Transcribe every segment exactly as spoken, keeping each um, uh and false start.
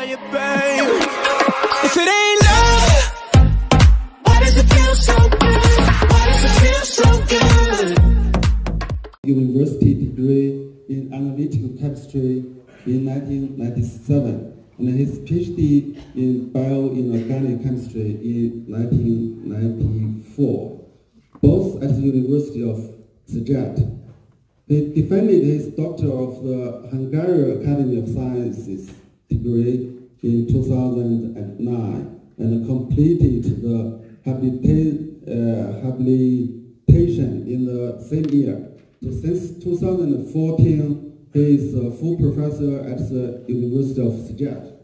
tell you, babe, if it ain't love, why does it feel so good? Why does it feel so good? University degree in analytical chemistry in nineteen ninety-seven, and his PhD in bioinorganic chemistry in nineteen ninety-four, both at the University of Szeged. He defended his Doctor of the Hungary Academy of Sciences degree in two thousand nine and completed the habilita uh, habilitation in the same year. So since two thousand fourteen, he is a full professor at the University of Szeged,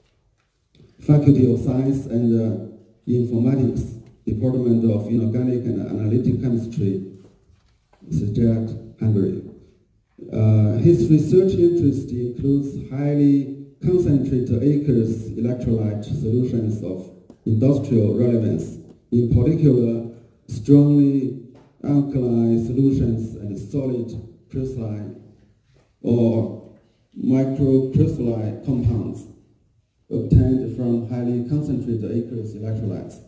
Faculty of Science and uh, Informatics, Department of Inorganic and Analytic Chemistry, Szeged, Hungary. Uh, his research interest includes highly concentrated aqueous electrolyte solutions of industrial relevance, in particular strongly alkaline solutions and solid crystalline or microcrystalline compounds obtained from highly concentrated aqueous electrolytes.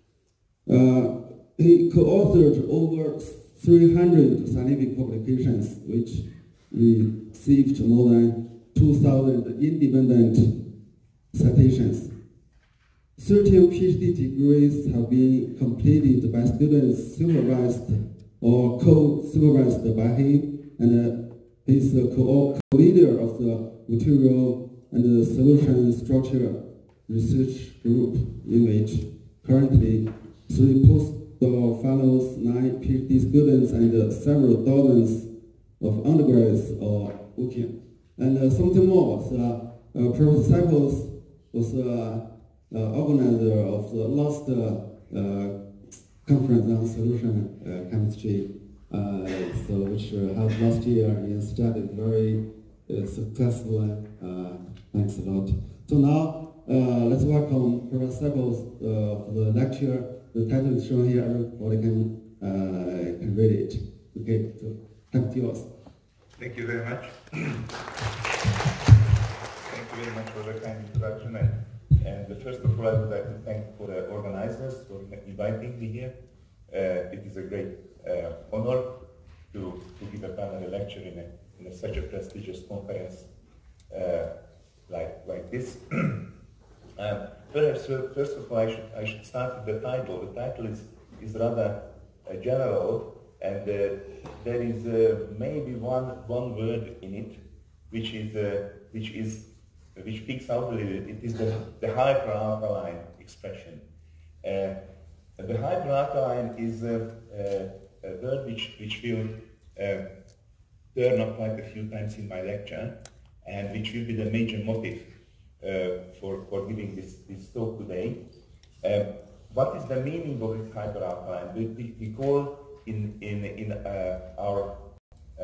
Uh, he co-authored over three hundred scientific publications, which received more than two thousand independent citations. thirteen PhD degrees have been completed by students supervised or co-supervised by him, and uh, he's the co-leader of the material and the solution structure research group, in which currently three postdoc fellows, nine PhD students, and uh, several dozens of undergraduates are working. And uh, something more, so, uh, Professor Sipos was uh, uh, organizer of the last uh, uh, conference on solution uh, chemistry, uh, so which uh, held last year in Szeged, very uh, successful. Uh, thanks a lot. So now uh, let's welcome Professor Sipos uh, for the lecture. The title is shown here. Everybody can uh, can read it. Okay, so thank you. Thank you very much. Thank you very much for the kind introduction. And, and first of all, I would like to thank for the organizers for inviting me here. Uh, it is a great uh, honor to, to give a panel lecture in, a, in a such a prestigious conference uh, like, like this. um, perhaps first of all, I should, I should start with the title. The title is, is rather uh, general, and uh, there is uh, maybe one one word in it which is uh, which is which speaks out a little bit. It is the, the hyperalkaline expression. Uh, the hyperalkaline is uh, uh, a word which which will uh, turn up quite a few times in my lecture, and which will be the major motive uh, for for giving this this talk today. Uh, what is the meaning of this hyperalkaline? We, we, we call In, in, in uh, our uh,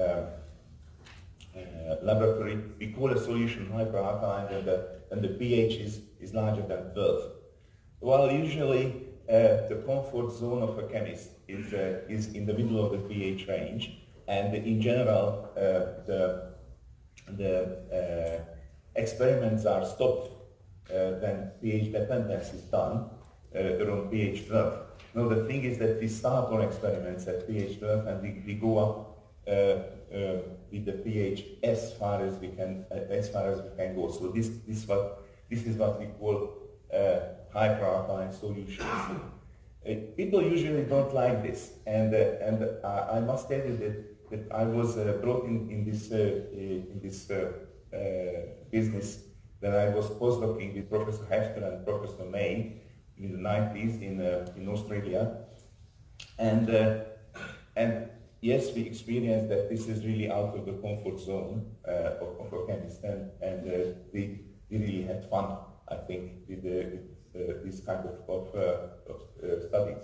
uh, laboratory, we call a solution hyperalkaline when the, when the pH is, is larger than twelve. Well, usually uh, the comfort zone of a chemist is, uh, is in the middle of the pH range, and in general uh, the, the uh, experiments are stopped uh, when pH dependence is done uh, around pH twelve. No, the thing is that we start our experiments at pH twelve, and we, we go up uh, uh, with the pH as far as we can uh, as far as we can go. So this this what this is what we call uh, hyperalkaline solutions. Uh, people usually don't like this, and uh, and uh, I must tell you that that I was uh, brought in in this uh, in this uh, uh, business when I was postdocing with Professor Hefter and Professor May in the nineties in uh, in Australia, and uh, and yes, we experienced that this is really out of the comfort zone uh, of, of a chemist, and and uh, we, we really had fun, I think, with, uh, with uh, this kind of of, uh, of uh, studies.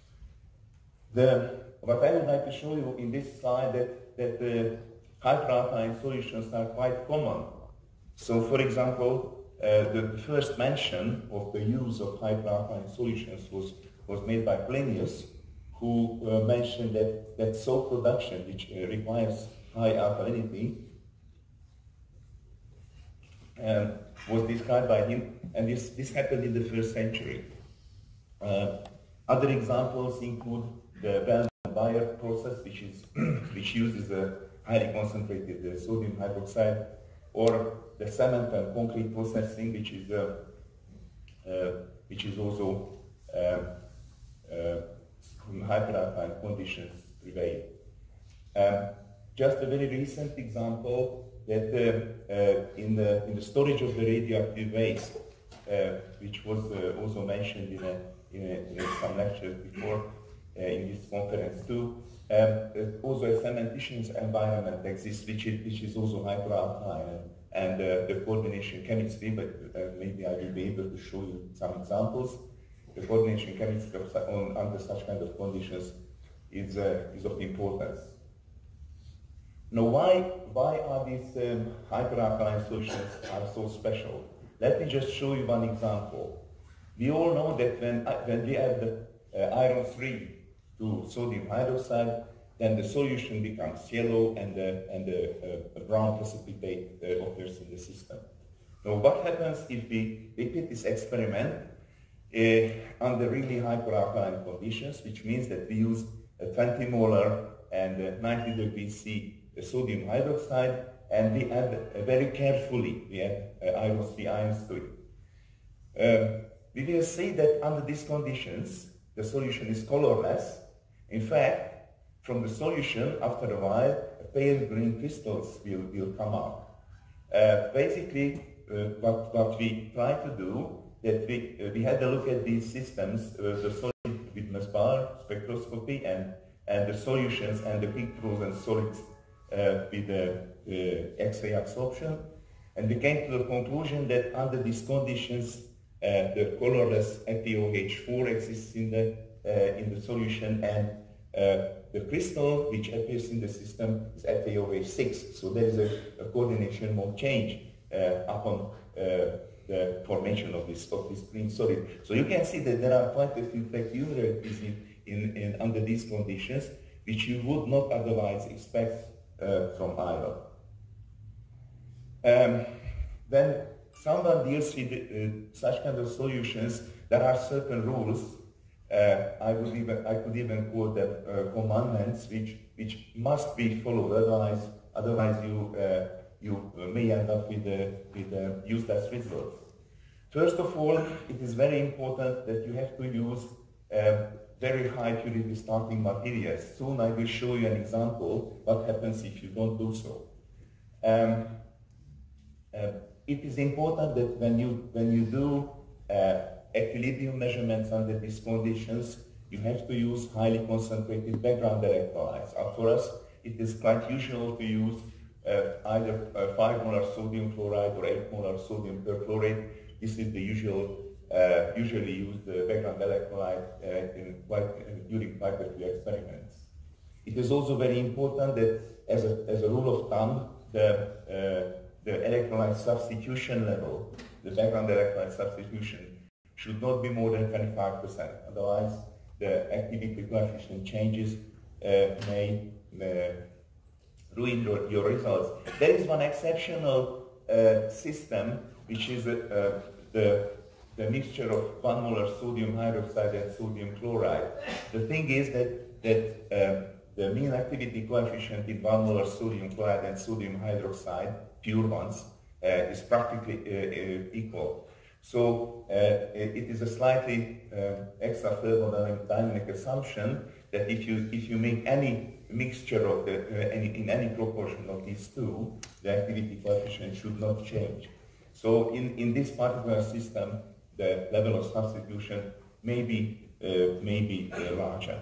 The what I would like to show you in this slide that that uh, hyperalkaline solutions are quite common. So, for example, Uh, the, the first mention of the use of hyperalkaline solutions was, was made by Plinius, who uh, mentioned that, that soap production, which uh, requires high alkalinity, um, was described by him, and this, this happened in the first century. Uh, other examples include the Bell-Bayer process, which, is which uses a highly concentrated uh, sodium hydroxide, or the cement and concrete processing, which is, uh, uh, which is also um, uh, hyperalkaline conditions prevail. Um, just a very recent example that uh, uh, in, the, in the storage of the radioactive waste, uh, which was uh, also mentioned in, a, in, a, in some lectures before uh, in this conference too, um, uh, also a cementitious environment exists, which is, which is also hyperalkaline, and uh, the coordination chemistry, but uh, maybe I will be able to show you some examples. The coordination chemistry of, on, under such kind of conditions is, uh, is of importance. Now, why, why are these um, hyperalkaline solutions are so special? Let me just show you one example. We all know that when, when we add uh, iron three to sodium hydroxide, then the solution becomes yellow and, uh, and uh, a brown precipitate uh, occurs in the system. Now, what happens if we repeat this experiment uh, under really hyperalkaline conditions, which means that we use a twenty molar and uh, ninety degrees C the sodium hydroxide, and we add uh, very carefully, we add uh, iron three ions to it. Uh, we will see that under these conditions, the solution is colorless. In fact, from the solution, after a while, pale green crystals will, will come out. Uh, basically, uh, what, what we try to do, that we, uh, we had a look at these systems, uh, the solid witness bar spectroscopy, and, and the solutions and the quick frozen solids Uh, with the uh, X-ray absorption, and we came to the conclusion that under these conditions, uh, the colorless F e O H four exists in the uh, in the solution, and uh, the crystal which appears in the system is F e O H six. So there is a, a coordination mode change uh, upon uh, the formation of this of this green solid. So you can see that there are quite a few peculiarities in, in, in under these conditions, which you would not otherwise expect Uh, from iron. Um, then someone deals with uh, such kind of solutions. There are certain rules. Uh, I would even I could even quote them uh, commandments which which must be followed. Otherwise, otherwise you uh, you may end up with uh, with uh, useless results. First of all, it is very important that you have to use Uh, very high purity starting materials. Soon I will show you an example what happens if you don't do so. Um, uh, it is important that when you when you do uh, equilibrium measurements under these conditions, you have to use highly concentrated background electrolytes. Uh, for us, it is quite usual to use uh, either uh, five molar sodium chloride or eight molar sodium perchlorate. This is the usual Uh, usually used the background electrolyte uh, in quite, uh, during quite a few experiments. It is also very important that, as a, as a rule of thumb, the, uh, the electrolyte substitution level, the background electrolyte substitution, should not be more than twenty-five percent. Otherwise, the activity coefficient changes uh, may uh, ruin your, your results. There is one exceptional uh, system, which is uh, the the mixture of one molar sodium hydroxide and sodium chloride. The thing is that, that um, the mean activity coefficient in one molar sodium chloride and sodium hydroxide, pure ones, uh, is practically uh, uh, equal. So uh, it is a slightly uh, extra thermodynamic assumption that if you, if you make any mixture of the, uh, any, in any proportion of these two, the activity coefficient should not change. So in, in this particular system, the level of substitution may be, uh, may be uh, larger.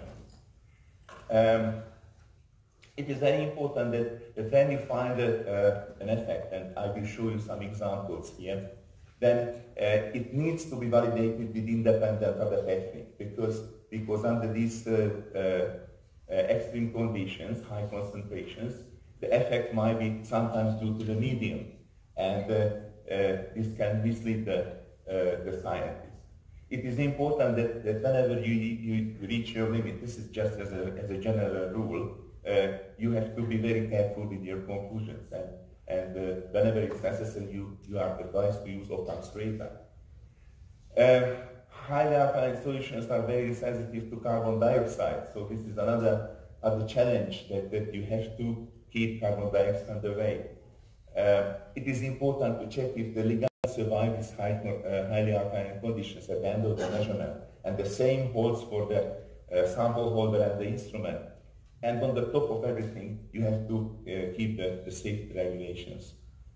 Um, it is very important that, that when you find a, uh, an effect, and I will show you some examples here, then uh, it needs to be validated with independent other technique, because, because under these uh, uh, uh, extreme conditions, high concentrations, the effect might be sometimes due to the medium, and uh, uh, this can mislead the Uh, the scientists. It is important that, that whenever you, you reach your limit, this is just as a, as a general rule, uh, you have to be very careful with your conclusions, and, and uh, whenever it's necessary, you, you are advised to use Occam strata. Uh, highly alkaline solutions are very sensitive to carbon dioxide, so this is another, other challenge that, that you have to keep carbon dioxide away. Uh, it is important to check if the ligand survives these high, uh, highly alkaline conditions at the end of the measurement, and the same holds for the uh, sample holder and the instrument. And on the top of everything, you have to uh, keep the, the safety regulations.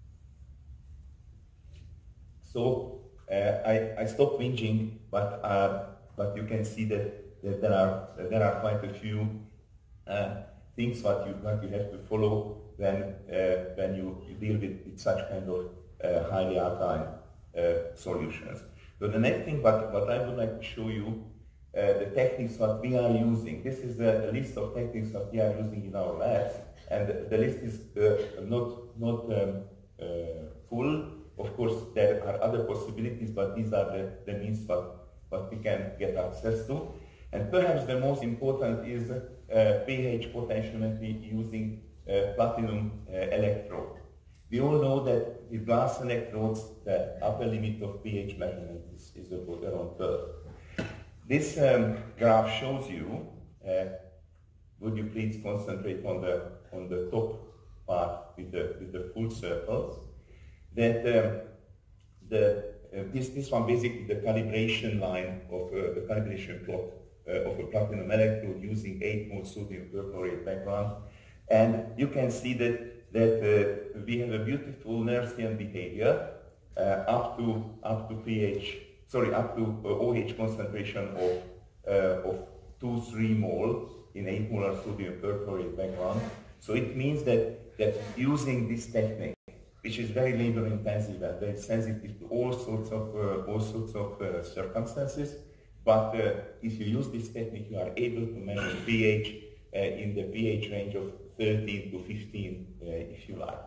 So uh, I, I stopped whinging, but uh, but you can see that, that there are that there are quite a few uh, things that you that you have to follow when uh, when you, you deal with, with such kind of uh, highly alkaline uh, solutions. So the next thing, but what I would like to show you. Uh, the techniques that we are using. This is a, a list of techniques that we are using in our labs, and the, the list is uh, not, not um, uh, full. Of course, there are other possibilities, but these are the, the means that, that we can get access to. And perhaps the most important is uh, pH potentiometry using uh, platinum uh, electrode. We all know that with glass electrodes, the upper limit of pH measurement is, is about around twelve. This um, graph shows you, uh, would you please concentrate on the, on the top part with the, with the full circles, that um, the, uh, this, this one basically the calibration line of uh, the calibration plot uh, of a platinum electrode using eight mole sodium perchlorate background. And you can see that, that uh, we have a beautiful Nersian behavior uh, up to, up to pH. Sorry, up to uh, OH concentration of, uh, of two to three mole in eight molar sodium perchlorate background. So it means that, that using this technique, which is very labor intensive and very sensitive to all sorts of, uh, all sorts of uh, circumstances, but uh, if you use this technique, you are able to measure pH uh, in the pH range of thirteen to fifteen, uh, if you like.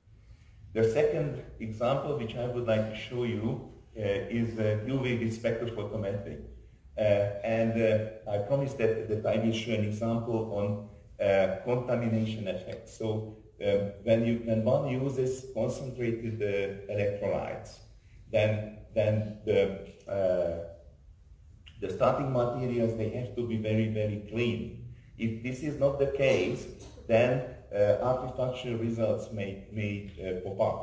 The second example, which I would like to show you, Uh, is uh, U V spectrophotometry. Uh, and uh, I promised that, that I will show an example on uh, contamination effects. So um, when, you, when one uses concentrated uh, electrolytes, then, then the, uh, the starting materials, they have to be very, very clean. If this is not the case, then uh, artifactual results may, may uh, pop up.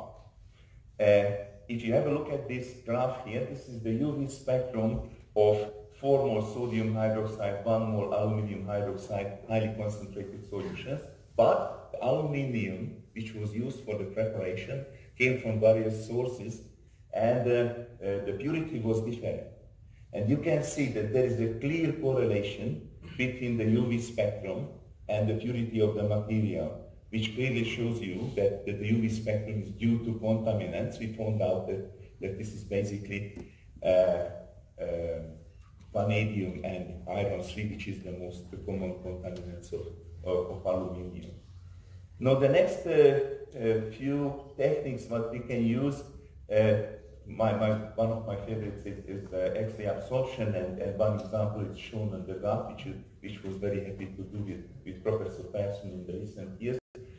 Uh, If you have a look at this graph here, this is the U V spectrum of four mole sodium hydroxide, one mole aluminum hydroxide, highly concentrated solutions. But the aluminum, which was used for the preparation, came from various sources, and uh, uh, the purity was different. And you can see that there is a clear correlation between the U V spectrum and the purity of the material, which clearly shows you that, that the U V spectrum is due to contaminants. We found out that, that this is basically uh, uh, vanadium and iron three, which is the most common contaminants of, of, of aluminium. Now the next uh, uh, few techniques that we can use, uh, my, my, one of my favorites is, is uh, X-ray absorption, and, and one example is shown on the graph, which, is, which was very happy to do with, with Professor Persson in the recent years.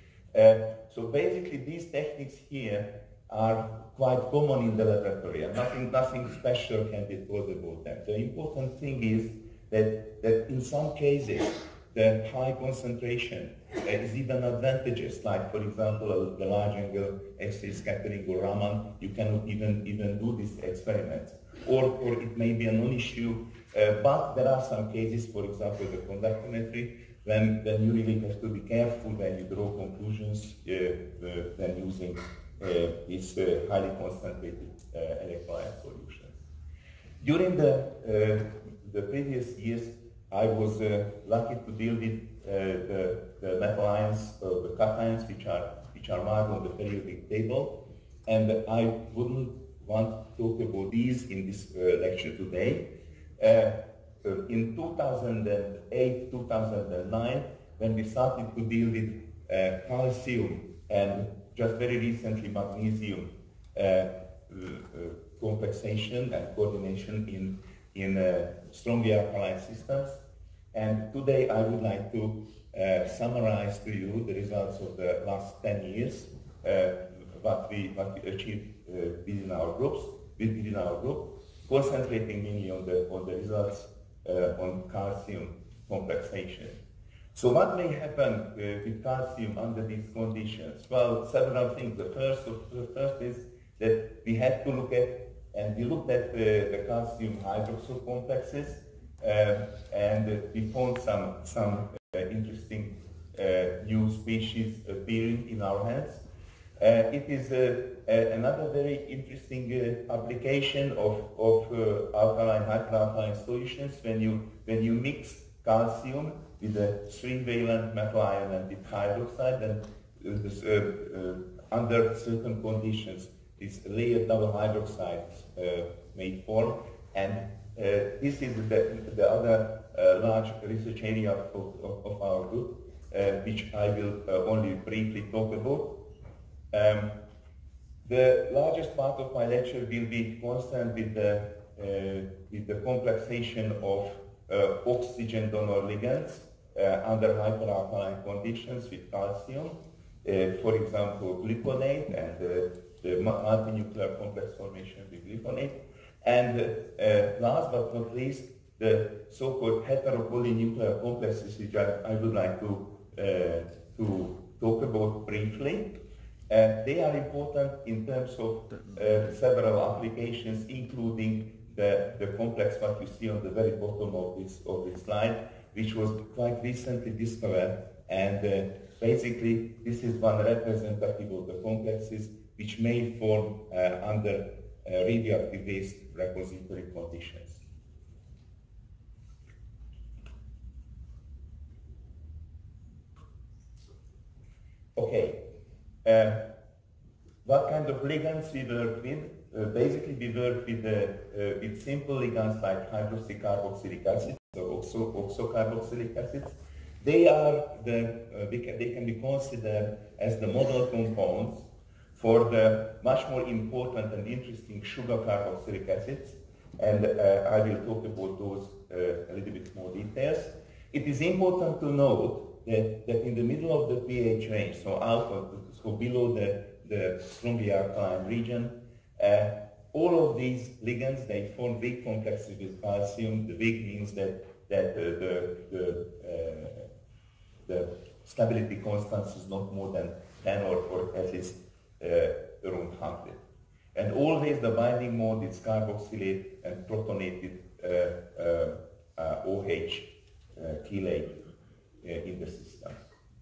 Uh, so basically these techniques here are quite common in the laboratory, and nothing, nothing special can be told about them. The important thing is that, that in some cases the high concentration uh, is even advantageous, like for example uh, the large angle X-ray scattering or Raman, you cannot even, even do these experiments. Or, or it may be a non-issue, uh, but there are some cases, for example the conductometry, When, when you really have to be careful when you draw conclusions uh, uh, when using uh, these uh, highly concentrated uh, electrolyte solutions. During the, uh, the previous years, I was uh, lucky to deal with uh, the, the metal ions, uh, the cations, which are, which are marked on the periodic table, and I wouldn't want to talk about these in this uh, lecture today. Uh, Uh, in two thousand eight, two thousand nine, when we started to deal with uh, calcium and just very recently magnesium uh, uh, complexation and coordination in, in uh, strongly alkaline systems. And today I would like to uh, summarize to you the results of the last ten years uh, what we, what we achieved uh, within our groups, within our group, concentrating mainly on the, on the results uh, on calcium complexation. So what may happen uh, with calcium under these conditions? Well, several things. The first, the first is that we had to look at, and we looked at the, the calcium hydroxyl complexes, uh, and we found some, some uh, interesting uh, new species appearing in our hands. Uh, it is uh, uh, another very interesting uh, application of, of uh, alkaline, hyperalkaline solutions when you, when you mix calcium with a three-valent metal ion and with hydroxide, and uh, this, uh, uh, under certain conditions, this layered double hydroxide uh, may form, and uh, this is the, the other uh, large research area of, of, of our group, uh, which I will uh, only briefly talk about. Um, the largest part of my lecture will be concerned with the, uh, with the complexation of uh, oxygen donor ligands uh, under hyperalkaline conditions with calcium, uh, for example, gluconate and uh, the multinuclear complex formation with gluconate, and uh, last but not least, the so-called heteropolynuclear complexes, which I, I would like to, uh, to talk about briefly. Uh, they are important in terms of uh, several applications, including the, the complex what you see on the very bottom of this, of this slide, which was quite recently discovered, and uh, basically this is one representative of the complexes which may form uh, under uh, radioactive waste repository conditions. Okay. Uh, what kind of ligands we work with? Uh, basically, we work with, uh, uh, with simple ligands like hydroxycarboxylic acid or oxo oxocarboxylic acids. They are the uh, they, can, they can be considered as the model compounds for the much more important and interesting sugar carboxylic acids, and uh, I will talk about those uh, a little bit more details. It is important to note that, that in the middle of the pH range, so out of the, so below the, the strongly alkaline region, uh, all of these ligands, they form weak complexes with calcium. The weak means that, that uh, the, the, uh, the stability constant is not more than ten or, or at least uh, around one hundred. And always the binding mode is carboxylate and protonated uh, uh, uh, OH uh, chelate uh, in the system.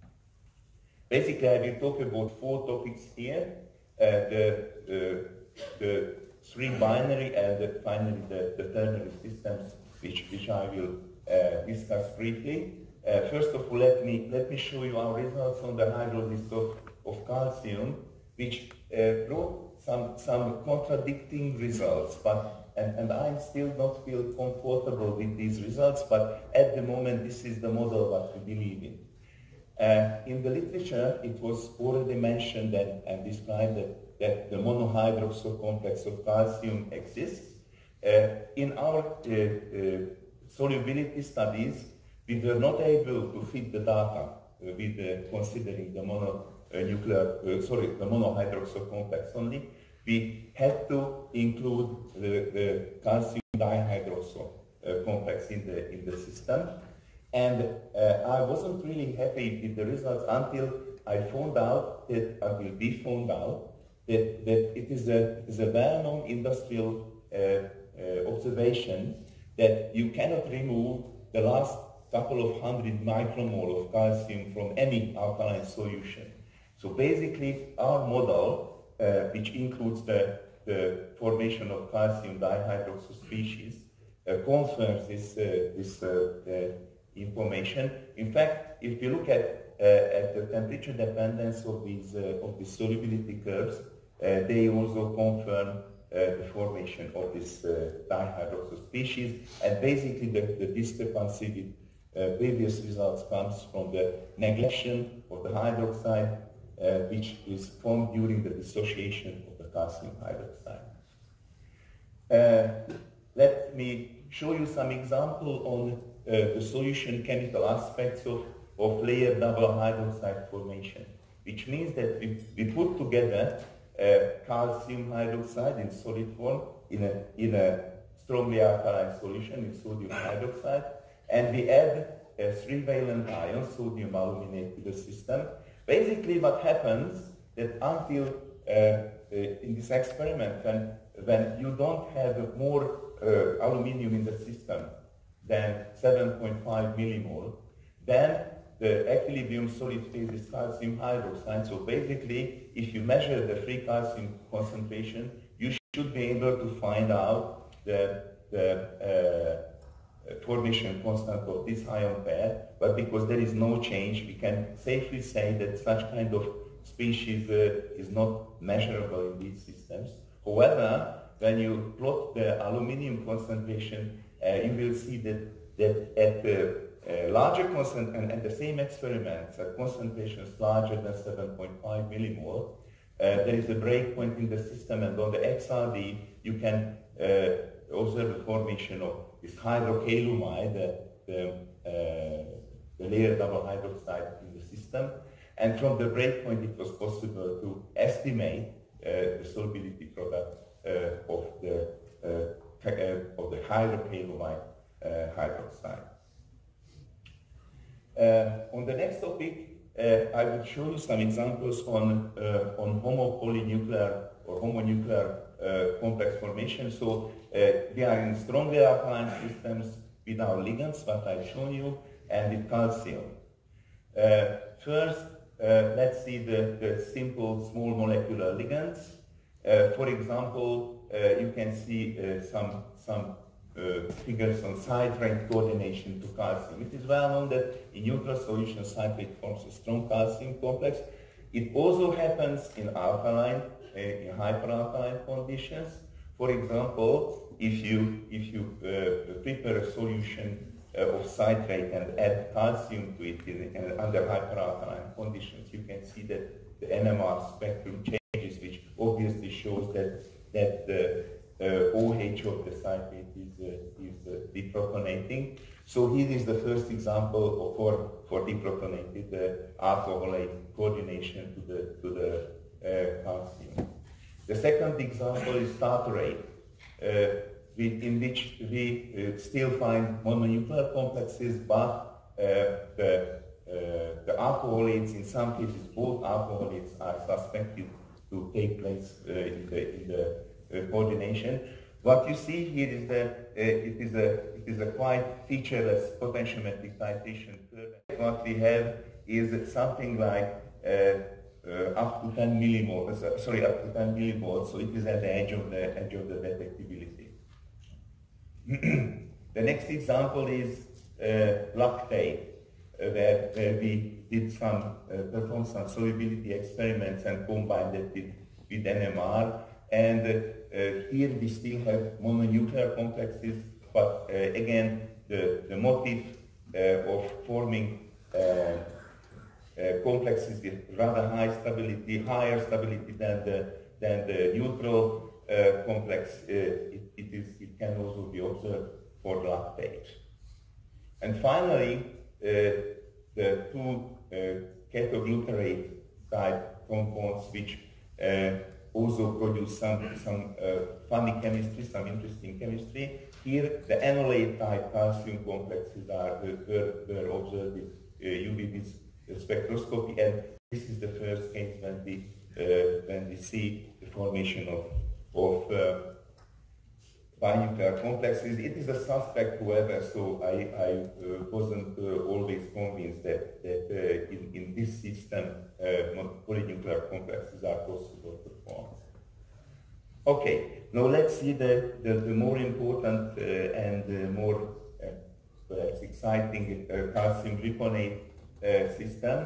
Basically, I will talk about four topics here. Uh, the, the, the three binary and the, finally the, the ternary systems, which, which I will uh, discuss briefly. Uh, first of all, let me, let me show you our results on the hydrolysis of, of calcium, which uh, brought some, some contradicting results, but, and, and I still not feel comfortable with these results, but at the moment this is the model that we believe in. Uh, in the literature, it was already mentioned and, and described that, that the monohydroxyl complex of calcium exists. Uh, in our uh, uh, solubility studies, we were not able to fit the data uh, with uh, considering the mononuclear, uh, sorry, the monohydroxyl complex only. We had to include the, the calcium dihydroxyl uh, complex in the in the system. And uh, I wasn't really happy with the results until I found out that, until we found out that, that it is a, it is a well-known industrial uh, uh, observation that you cannot remove the last couple of hundred micromole of calcium from any alkaline solution. So basically, our model, uh, which includes the, the formation of calcium dihydroxyl species, uh, confirms this, uh, this uh, uh, information. In fact, if you look at, uh, at the temperature dependence of these, uh, of these solubility curves, uh, they also confirm uh, the formation of this uh, dihydroxyl species, and basically the, the discrepancy with uh, previous results comes from the neglection of the hydroxide, uh, which is formed during the dissociation of the calcium hydroxide. Uh, let me show you some example on Uh, the solution chemical aspects of, of layered double hydroxide formation, which means that we, we put together uh, uh, calcium hydroxide in solid form in a, in a strongly alkaline solution in sodium hydroxide, and we add a three-valent ion, sodium aluminate, to the system. Basically what happens that until uh, uh, in this experiment, when, when you don't have more uh, aluminium in the system than seven point five millimole, then the equilibrium solid phase is calcium hydroxide. So basically, if you measure the free calcium concentration, you should be able to find out the, the uh, formation constant of this ion pair. But because there is no change, we can safely say that such kind of species uh, is not measurable in these systems. However, when you plot the aluminium concentration, uh, you will see that, that at the uh, larger concent and at the same experiments at concentrations larger than seven point five millimole, uh, there is a breakpoint in the system, and on the X R D you can uh, observe the formation of this hydrocalumide, the, the, uh, the layer double hydroxide in the system. And from the breakpoint it was possible to estimate uh, the solubility product uh, of the uh, uh, of the hydrocalumide uh, hydroxide. Uh, on the next topic, uh, I will show you some examples on uh, on homopolynuclear or homonuclear uh, complex formation. So uh, we are in strongly alkaline systems with our ligands, what I've shown you, and with calcium. Uh, first, uh, let's see the, the simple small molecular ligands. Uh, for example, uh, you can see uh, some some uh, figures on citrate coordination to calcium. It is well known that in neutral solution citrate forms a strong calcium complex. It also happens in alkaline, uh, in hyperalkaline conditions. For example, if you if you uh, prepare a solution uh, of citrate and add calcium to it in, in, under hyperalkaline conditions, you can see that the N M R spectrum changes, which obviously shows that that the uh, O H of the citrate is uh, is uh, deprotonating. So here is the first example of for for deprotonated uh, alcoholate coordination to the to the uh, calcium. The second example is tartarate, uh, with, in which we uh, still find mononuclear complexes, but uh, the uh, the alcoholates, in some cases, both alcoholates are suspected to take place uh, in the in the uh, coordination. What you see here is that uh, it is a it is a quite featureless potentiometric titration curve. What we have is something like uh, uh, up to ten millimole. Uh, sorry, up to ten millivolts. So it is at the edge of the edge of the detectability. The next example is uh, lactate, uh, where, where we did some uh, perform some solubility experiments and combined it with, with N M R. And uh, uh, here we still have mononuclear complexes, but uh, again, the, the motive uh, of forming uh, uh, complexes with rather high stability, higher stability than the, than the neutral uh, complex, uh, it, it, is, it can also be observed for lactate. And finally, uh, the two uh, catoglutarate type compounds, which uh, also produce some, some uh, funny chemistry, some interesting chemistry. Here, the enolate type calcium complexes are uh, were, were observed with uh, U V spectroscopy, and this is the first case when we uh, when we see the formation of of uh, binuclear complexes. It is a suspect, however, so I, I uh, wasn't uh, always convinced that, that uh, in, in this system uh, polynuclear complexes are possible to form. Okay, now let's see the, the, the more important uh, and uh, more uh, perhaps exciting uh, calcium gluconate uh, system.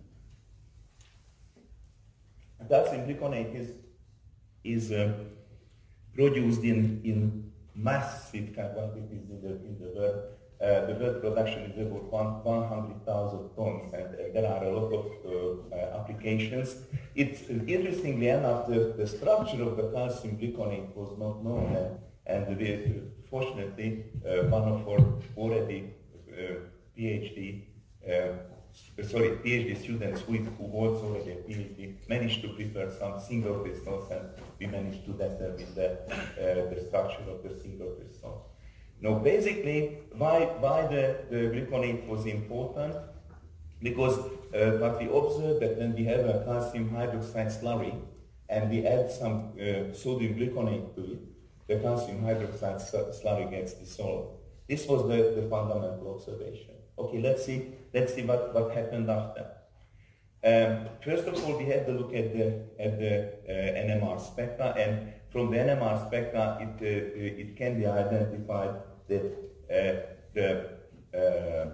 Calcium gluconate is, is uh, produced in, in massive quantities in the, in the world. Uh, the world production is about one hundred thousand tons, and uh, there are a lot of uh, uh, applications. It's uh, interestingly enough, the, the structure of the calcium gluconate was not known, and, and we, fortunately, uh, one of our already uh, PhD uh, sorry, PhD students who, who also already a PhD managed to prepare some single crystals, and we managed to determine the, uh, the structure of the single crystal. Now, basically, why, why the, the gluconate was important? Because uh, what we observed that when we have a calcium hydroxide slurry and we add some uh, sodium gluconate to it, the calcium hydroxide slurry gets dissolved. This was the, the fundamental observation. Okay, let's see, let's see what, what happened after. Um, first of all, we had to look at the, at the uh, N M R spectra, and from the N M R spectra, it, uh, it can be identified that uh, the, uh,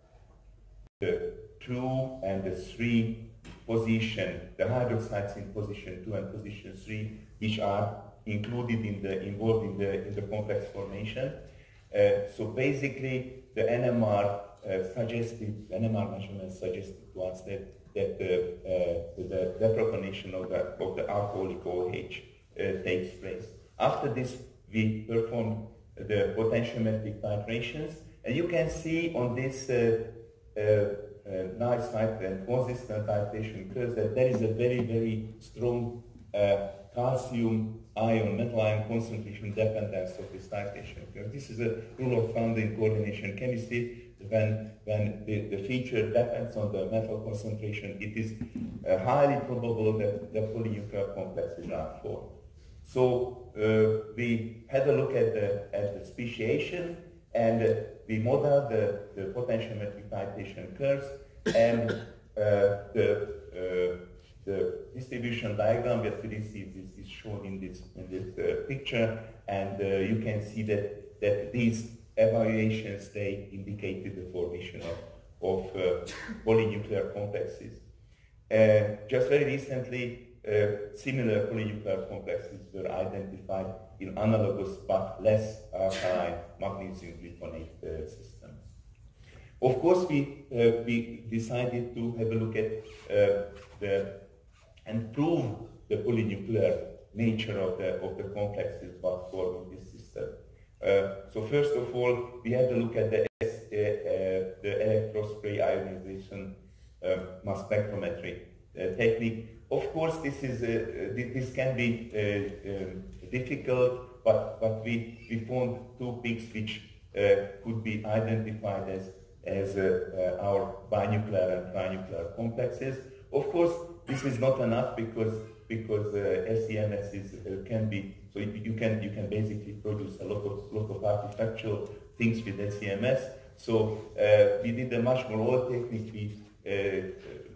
the two and the three position, the hydroxides in position two and position three, which are included in the, involved in the, in the complex formation. Uh, so basically, the N M R uh, suggested, N M R measurements suggested to us that, that the, uh, the deprotonation of the, of the alcoholic O H uh, takes place. After this, we performed the potentiometric titrations, and you can see on this uh, uh, uh, nice and consistent titration curves that there is a very, very strong uh, calcium ion, metal ion concentration dependence of this titration curve. This is a rule of thumb in coordination chemistry. When, when the, the feature depends on the metal concentration, it is uh, highly probable that the polynuclear complexes are formed. So uh, we had a look at the, at the speciation, and uh, we modeled the, the potentiometric titration curves, and uh, the, uh, the distribution diagram that we received is, is shown in this, in this uh, picture, and uh, you can see that, that these evaluations, they indicated the formation of, of uh, polynuclear complexes. Uh, just very recently, Uh, similar polynuclear complexes were identified in analogous but less alkaline magnesium gluconate uh, systems. Of course, we, uh, we decided to have a look at uh, the, and prove the polynuclear nature of the, of the complexes that form in this system. Uh, so first of all, we had to look at the, uh, uh, the electrospray ionization uh, mass spectrometry uh, technique. Of course, this is uh, this can be uh, um, difficult, but but we we found two peaks which uh, could be identified as as uh, uh, our binuclear and trinuclear complexes. Of course, this is not enough because because uh, S E M S is, uh, can be so you can you can basically produce a lot of lot of artifactual things with S E M S. So uh, we did a much more old technique. We, Uh,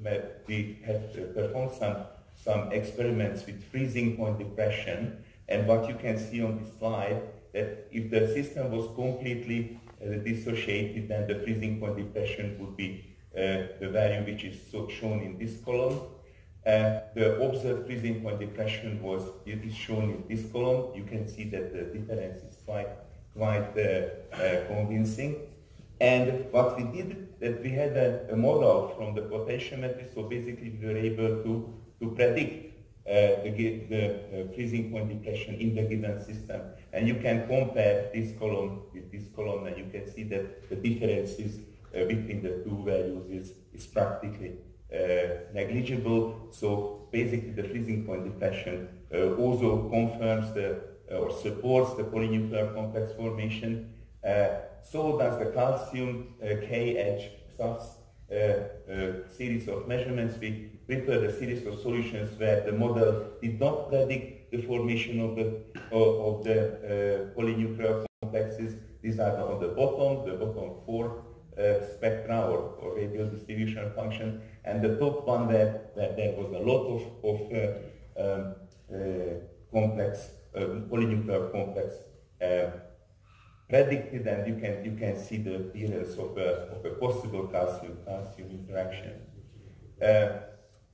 we have uh, performed some, some experiments with freezing point depression, and what you can see on this slide, that if the system was completely uh, dissociated, then the freezing point depression would be uh, the value which is so shown in this column. Uh, the observed freezing point depression was it is shown in this column. You can see that the difference is quite, quite uh, uh, convincing. And what we did, that we had a, a model from the potentiometry, so basically we were able to, to predict uh, the, the uh, freezing point depression in the given system. And you can compare this column with this column, and you can see that the differences uh, between the two values is, is practically uh, negligible. So basically the freezing point depression uh, also confirms the, uh, or supports the polynuclear complex formation. Uh, so does the calcium uh, K H S A S uh, uh, series of measurements. We prepared a series of solutions where the model did not predict the formation of the, of, of the uh, polynuclear complexes. These are on the bottom, the bottom four uh, spectra or, or radial distribution function, and the top one where, where there was a lot of, of uh, um, uh, complex, uh, polynuclear complex uh, predicted, and you can you can see the appearance of a, of a possible calcium calcium interaction. Uh,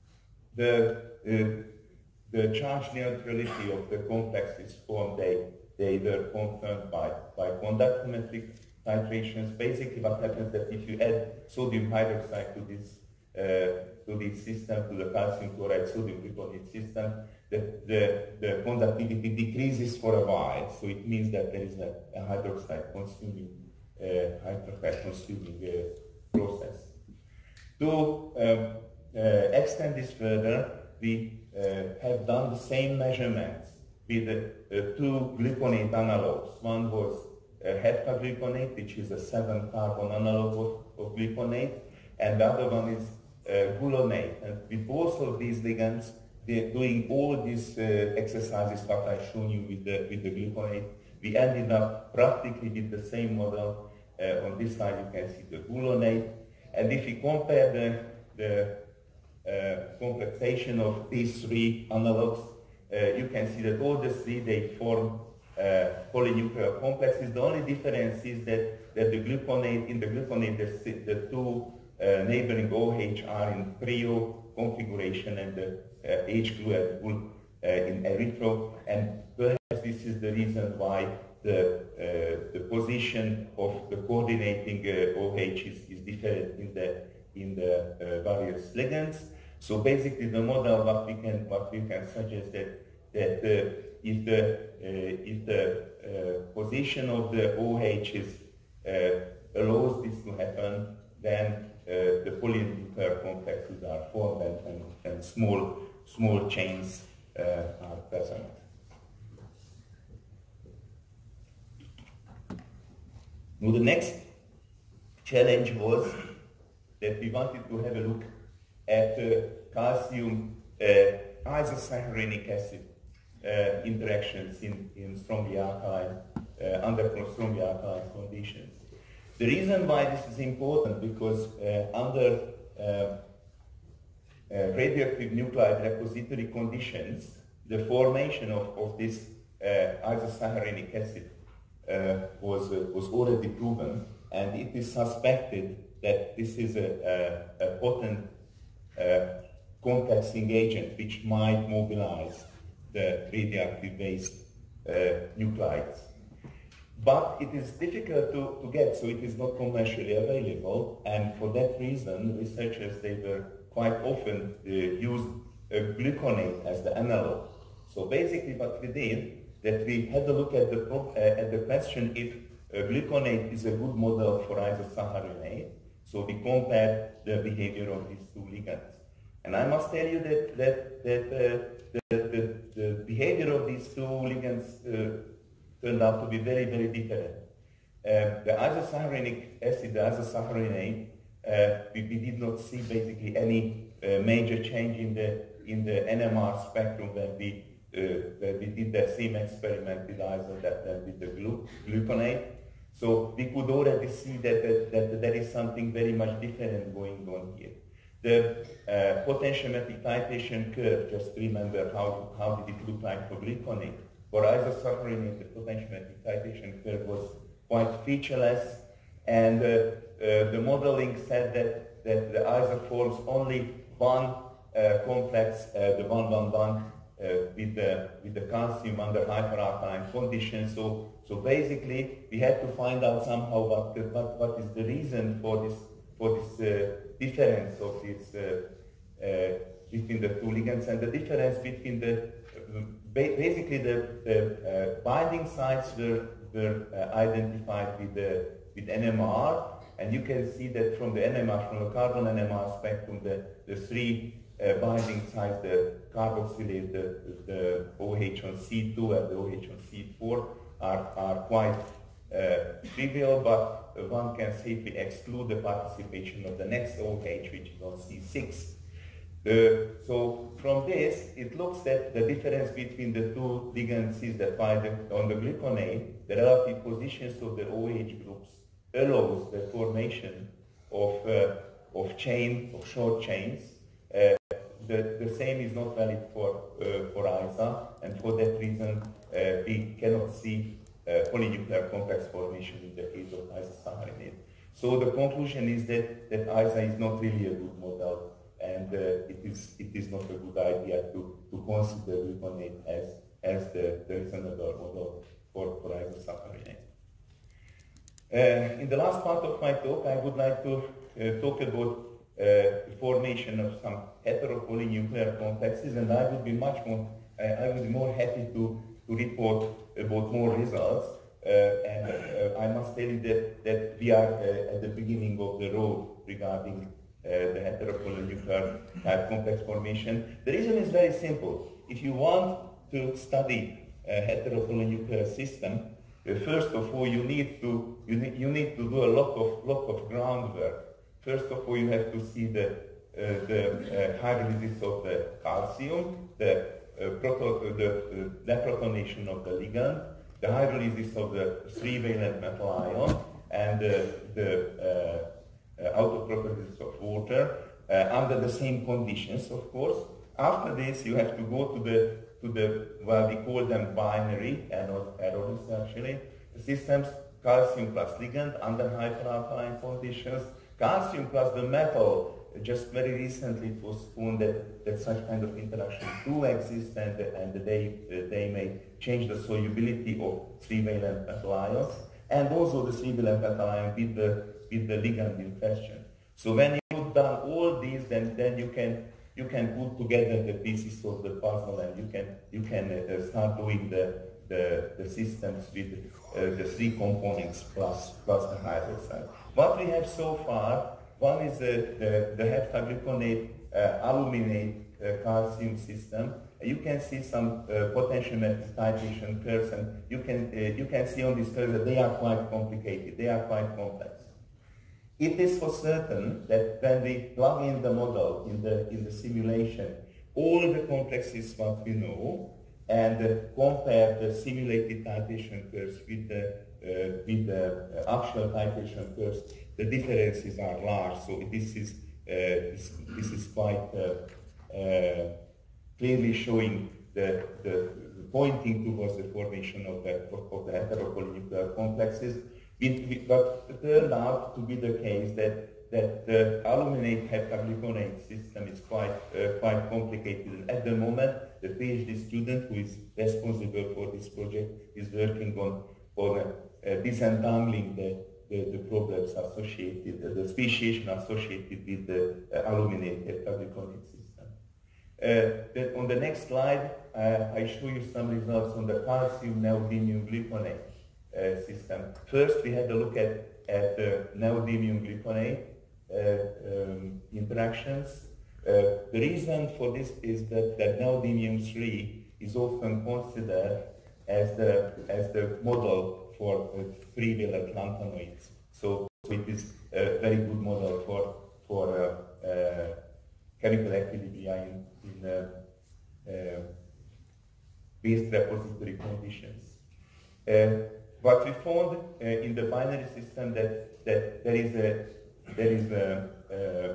the uh, the charge neutrality of the complexes formed, they they were confirmed by by conductometric titrations. Basically, what happens that if you add sodium hydroxide to this uh, to this system, to the calcium chloride sodium gluconate system, the, the, the conductivity decreases for a while. So it means that there is a, a hydroxide consuming, uh, hydroxide consuming uh, process. To um, uh, extend this further, we uh, have done the same measurements with the uh, two gluconate analogs. One was uh, heptagluconate, which is a seven carbon analog of, of gluconate, and the other one is uh, gluconate. And with both of these ligands, they're doing all these uh, exercises that I've shown you with the, with the gluconate. We ended up practically with the same model. Uh, on this side you can see the gluconate. And if you compare the, the uh, complexation of these three analogs, uh, you can see that all the three, they form uh, polynuclear complexes. The only difference is that, that the gluconate, in the gluconate, the, the two uh, neighboring OH are in trio configuration and the uh, H-glue uh, in erythro. And perhaps this is the reason why the, uh, the position of the coordinating uh, OH is, is different in the, in the uh, various ligands. So basically the model, what we can, what we can suggest that, that uh, if the, uh, if the uh, position of the OH is, uh, allows this to happen, then uh, the polynuclear complexes are formed and, and, and small, small chains uh, are present. Now the next challenge was that we wanted to have a look at uh, calcium uh, isosaccharinic acid uh, interactions in, in strongly alkaline, uh, under strongly alkaline conditions. The reason why this is important because uh, under uh, uh, radioactive nuclide repository conditions, the formation of, of this uh, isosaccharinic acid Uh, was, uh, was already proven, and it is suspected that this is a, a, a potent uh, complexing agent which might mobilize the radioactive based uh, nuclides. But it is difficult to, to get, so it is not commercially available, and for that reason researchers, they were quite often uh, used uh, gluconate as the analog. So basically what we did, that we had a look at the, uh, at the question if uh, gluconate is a good model for isosaccharinate. So we compared the behavior of these two ligands. And I must tell you that, that, that uh, the, the, the behavior of these two ligands uh, turned out to be very, very different. Uh, the isosacharinic acid, the isosaccharinate, uh, we, we did not see basically any uh, major change in the, in the N M R spectrum when we Uh, where we did the same experiment with iso that uh, with the glu gluconate. So we could already see that, that, that there is something very much different going on here. The uh, potentiometric titration curve, just remember how, how did it look like for gluconate. For isosaccharinate, the potentiometric titration curve was quite featureless, and uh, uh, the modeling said that, that the iso forms only one uh, complex, uh, the one one one, Uh, with the with the calcium under hyperalkaline conditions. So so basically we had to find out somehow what the, what what is the reason for this for this uh, difference of this uh, uh, between the two ligands, and the difference between the uh, ba basically the, the uh, binding sites were were uh, identified with the with N M R, and you can see that from the N M R, from the carbon N M R spectrum, the the three Uh, binding sites, the carboxylate, the, the OH on C two and the OH on C four are, are quite uh, trivial, but uh, one can safely exclude the participation of the next OH, which is on C six. Uh, so from this, it looks that the difference between the two ligands is that by the, on the gluconate, the relative positions of the OH groups allows the formation of, uh, of chain, of short chains. Uh, The, the same is not valid for, uh, for I S A, and for that reason uh, we cannot see uh, polynuclear complex formation in the case of isosaccharinate. So the conclusion is that, that I S A is not really a good model, and uh, it, is, it is not a good idea to, to consider gluconate as, as the, the reasonable model for, for isosaccharinate. Uh, in the last part of my talk, I would like to uh, talk about Uh, the formation of some heteropolynuclear complexes, and I would be much more, uh, I would be more happy to, to report about more results. Uh, and uh, I must tell you that, that we are uh, at the beginning of the road regarding uh, uh, the heteropolynuclear type complex formation. The reason is very simple. If you want to study a heteropolynuclear system, uh, first of all, you need to you need, you need to do a lot of lot of groundwork. First of all, you have to see the uh, the uh, hydrolysis of the calcium, the uh, proto the uh, deprotonation of the ligand, the hydrolysis of the three-valent metal ion, and uh, the uh, uh, autoprotolysis of water uh, under the same conditions, of course. After this, you have to go to the to the well, we call them binary aromatic actually systems: calcium plus ligand under hyperalkaline conditions, calcium plus the metal. Just very recently, it was found that, that such kind of interactions do exist, and and they uh, they may change the solubility of three-valent metal ions, and also the three-valent metal ion with the with the ligand in question. So when you've done all these, then then you can you can put together the pieces of the puzzle, and you can you can uh, start doing the the, the systems with uh, the three components plus plus the hydroxide. What we have so far. One is the, the, the heptagluconate uh, aluminate uh, calcium system. You can see some uh, potentiometric titration curves, and you can, uh, you can see on these curves that they are quite complicated, they are quite complex. It is for certain that when we plug in the model in the, in the simulation, all the complexes what we know, and uh, compare the simulated titration curves with the, uh, with the uh, actual titration curves, the differences are large. So this is uh, this, this is quite uh, uh, clearly showing the, the pointing towards the formation of the of the heteropolynuclear complexes. It, but it turned out to be the case that that the aluminate heptagluconate system is quite uh, quite complicated. And at the moment, the PhD student who is responsible for this project is working on for uh, disentangling the The, the problems associated, uh, the speciation associated with the uh, aluminate heptagluconate system. Uh, then on the next slide, uh, I show you some results on the calcium neodymium gluconate uh, system. First, we had a look at, at the neodymium gluconate uh, um, interactions. Uh, the reason for this is that, that neodymium three is often considered as the, as the model for uh, three-valent lanthanoids. So it is a very good model for, for uh, uh, chemical equilibria in, in uh, uh, waste repository conditions. Uh, what we found uh, in the binary system that, that there is a, there is a, a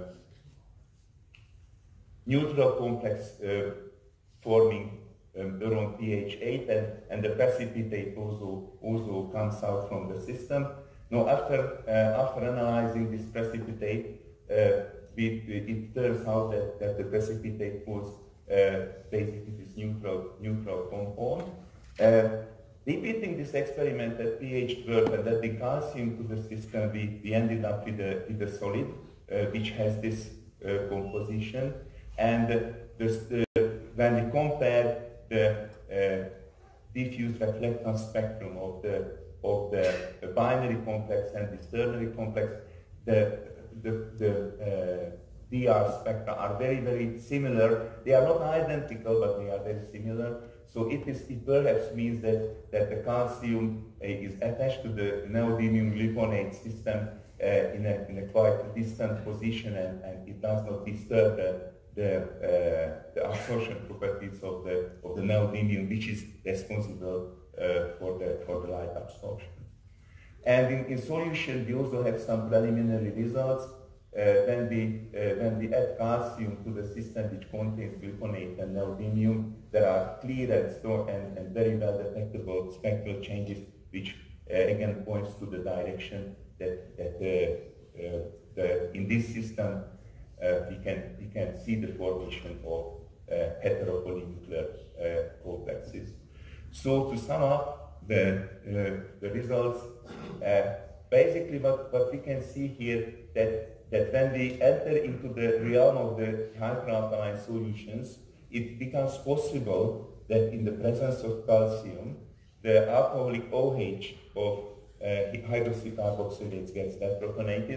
neutral complex uh, forming Um, around pH eight, and, and the precipitate also, also comes out from the system. Now, after, uh, after analyzing this precipitate, uh, we, it turns out that, that the precipitate was uh, basically this neutral, neutral compound. Uh, repeating this experiment at pH twelve and adding calcium to the system, we, we ended up with a, with a solid uh, which has this uh, composition. And uh, this, uh, when we compare the uh, diffuse reflectance spectrum of the of the, the binary complex and this ternary complex, the the, the uh, D R spectra are very very similar. They are not identical, but they are very similar. So it is it perhaps means that that the calcium uh, is attached to the neodymium gluconate system uh, in a in a quite distant position, and, and it does not disturb the The, uh, the absorption properties of the of the neodymium, which is responsible uh, for the for the light absorption. And in, in solution, we also have some preliminary results uh, when we uh, when we add calcium to the system which contains gluconate and neodymium. There are clear and store and, and very well detectable spectral changes, which uh, again points to the direction that that uh, uh, the in this system. Uh, we can we can see the formation of uh, heteropolynuclear uh, complexes. So to sum up the uh, the results, uh, basically what, what we can see here that that when we enter into the realm of the hyperalkaline solutions, it becomes possible that in the presence of calcium, the alcoholic O H of uh, hydroxy carboxylates gets deprotonated.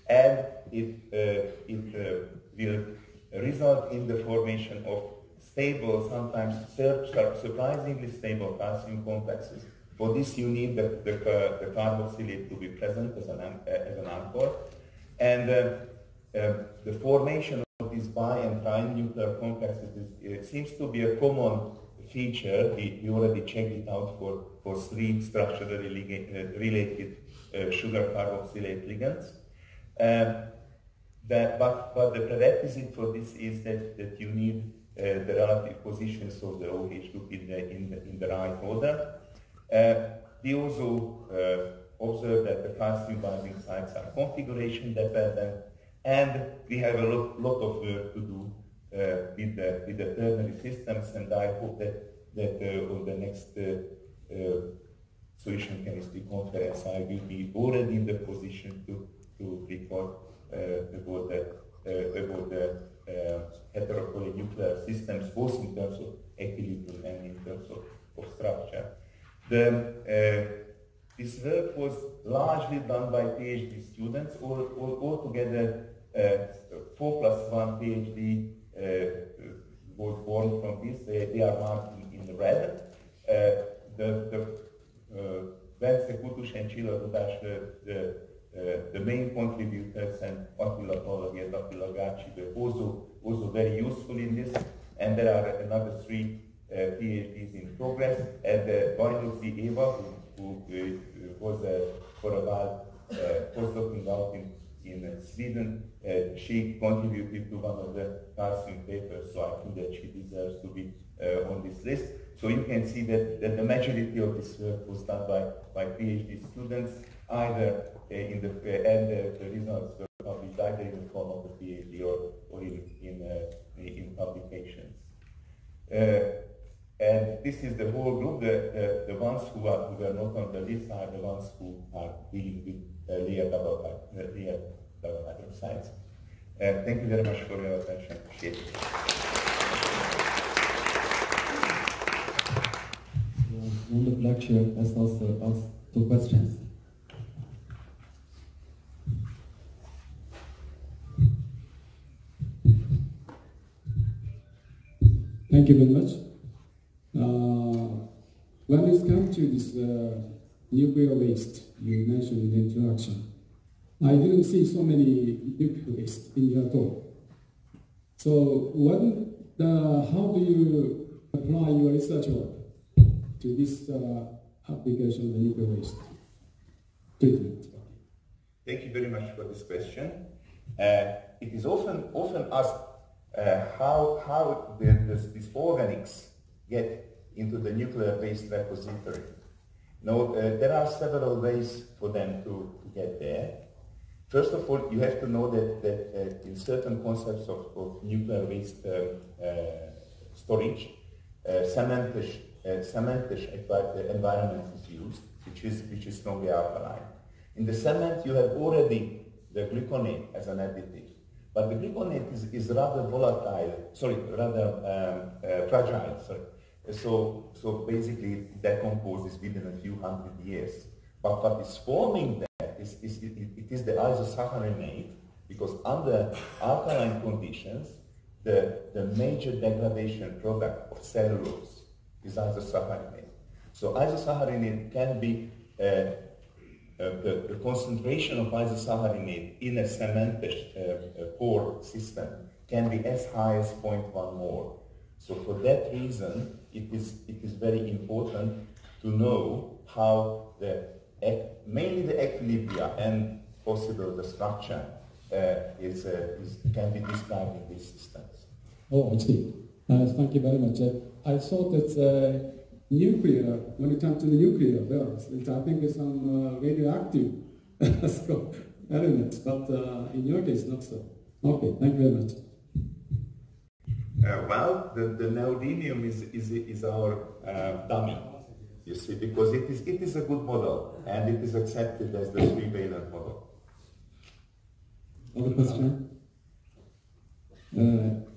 and it, uh, it uh, will result in the formation of stable, sometimes surprisingly stable calcium complexes. For this, you need the, the, uh, the carboxylate to be present as an, uh, as an anchor. And uh, uh, the formation of these bi- and trinuclear complexes is, it seems to be a common feature. We, we already checked it out for, for three structurally uh, related uh, sugar carboxylate ligands. Uh, that, but, but the prerequisite for this is that, that you need uh, the relative positions of the OH group in the, in the, in the right order. Uh, we also uh, observe that the calcium binding sites are configuration dependent, and we have a lot, lot of work to do uh, with, the, with the ternary systems, and I hope that, that uh, on the next uh, uh, Solution Chemistry Conference I will be already in the position to, to report uh, about the, uh, about the uh, heteropolynuclear systems, both in terms of equilibrium and in terms of, of structure. The, uh, this work was largely done by PhD students. All, all, altogether, uh, four plus one PhD uh, was born from this. They, they are marked in, in red. Uh, the the uh, Vence Kutus and Csilla Rudás, the, the, uh, the main contributors, and Attila Pallagért, Attila Gácsi were also, also very useful in this. And there are another three Uh, PhDs in progress, and uh, Bajnokzi Eva, who, who uh, was uh, for a while uh, postdocing out in, in uh, Sweden, uh, she contributed to one of the calcium papers, so I think that she deserves to be uh, on this list. So you can see that, that the majority of this work was done by, by PhD students, either uh, in the, uh, and uh, the results were published either in the form of a PhD or, or in, in, uh, in publications. Uh, And this is the whole group. The, the, the ones who are who are not on the list are the ones who are dealing with uh, layer double uh, layer double hydroxides. Uh, thank you very much for your attention. Appreciate it. On the lecture, let's also ask two questions. Thank you very much. Uh, when it comes to this uh, nuclear waste you mentioned in the introduction, I didn't see so many nuclear waste in your talk. So what, uh, how do you apply your research work to this uh, application of the nuclear waste treatment? Thank you very much for this question. Uh, it is often often asked uh, how, how the, this, these organics get into the nuclear waste repository. Now, uh, there are several ways for them to, to get there. First of all, you have to know that, that uh, in certain concepts of, of nuclear waste um, uh, storage, uh, cementous, uh, cementous environment is used, which is, which is strongly alkaline. In the cement, you have already the gluconate as an additive, but the gluconate is, is rather volatile, sorry, rather um, uh, fragile, sorry. So, so basically it decomposes within a few hundred years. But what is forming that is, is it, it is the isosaharianate, because under alkaline conditions, the, the major degradation product of cellulose is isosaharianate. So isosaharianate can be, uh, uh, the, the concentration of isosaharianate in a cementous uh, uh, pore system can be as high as zero point one mole. So for that reason, it is, it is very important to know how the, mainly the equilibria and possible the structure uh, is, uh, is, can be described in these systems. Oh, I see. Uh, thank you very much. Uh, I thought that uh, nuclear, when it comes to the nuclear, there's, I think there's some uh, radioactive elements, but uh, in your case, not so. Okay, thank you very much. Uh, well, the, the neodymium is, is, is our uh, dummy, you see, because it is, it is a good model, and it is accepted as the three-valent model. Other question? Uh,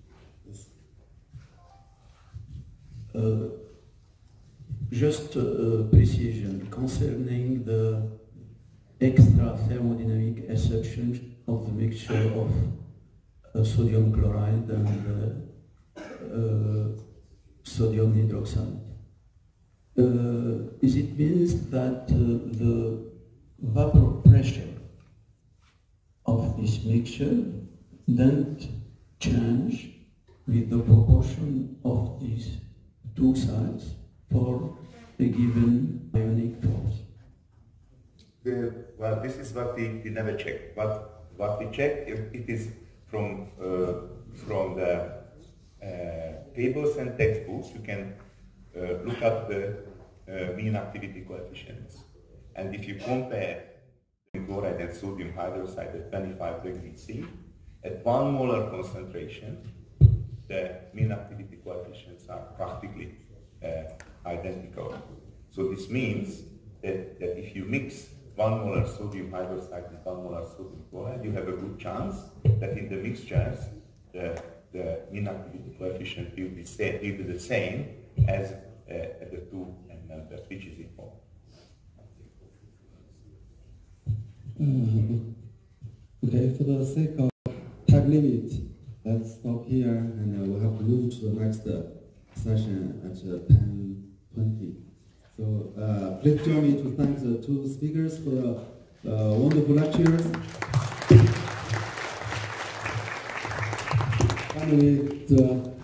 uh, just a precision concerning the extra thermodynamic assumption of the mixture of uh, sodium chloride and uh, uh, sodium hydroxide. Uh, is it means that uh, the vapor pressure of this mixture doesn't change with the proportion of these two sides for a given ionic force? The, well, this is what we, we never check. But what we check, if it is from uh, from the uh, tables and textbooks, you can uh, look up the uh, mean activity coefficients. And if you compare chloride and sodium hydroxide at twenty-five degrees C, at one molar concentration, the mean activity coefficients are practically uh, identical. So this means that, that if you mix one molar sodium hydroxide with one molar sodium chloride, you have a good chance that in the mixtures, the, the mean activity coefficient will be, say, will be the same as uh, at the two members, which is important. Uh, okay, for the sake of time limit, let's stop here and uh, we'll have to move to the next uh, session at uh, ten twenty. So uh, please join me to thank the two speakers for the uh, wonderful lectures. Finally, the